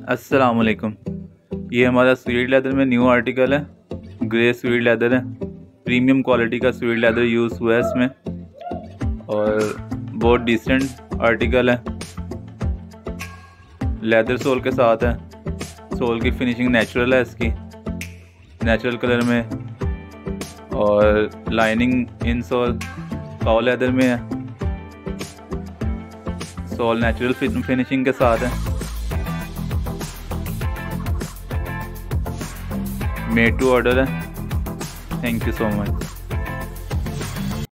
अस्सलाम वालेकुम। ये हमारा स्वीट लेदर में न्यू आर्टिकल है, ग्रे स्वीट लेदर है। प्रीमियम क्वालिटी का स्वीट लेदर यूज़ हुआ है इसमें और बहुत डिसेंट आर्टिकल है। लेदर सोल के साथ है। सोल की फिनिशिंग नेचुरल है इसकी, नेचुरल कलर में, और lining in sole cow leather में है। सोल नेचुरल फिनिशिंग के साथ है। मेड टू ऑर्डर है। Thank you so much.